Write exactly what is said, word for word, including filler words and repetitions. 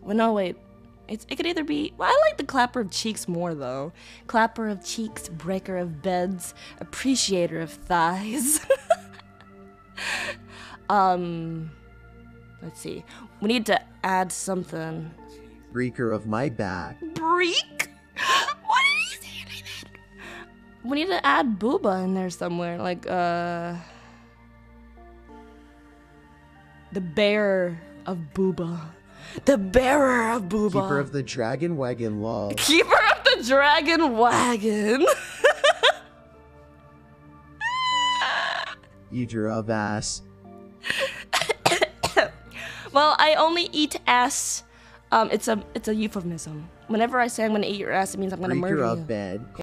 Well, no, wait. It's, it could either be... Well, I like the clapper of cheeks more, though. Clapper of cheeks, breaker of beds, appreciator of thighs. um... Let's see. We need to add something. Breaker of my back. Break? What did he say, David? We need to add Booba in there somewhere. Like, uh... the bearer of Booba. The bearer of Booba. Keeper of the dragon wagon love. Keeper of the dragon wagon. Eater of ass. Well, I only eat ass. Um, it's a it's a euphemism. Whenever I say I'm gonna eat your ass, it means I'm gonna Breaker murder of you. bed.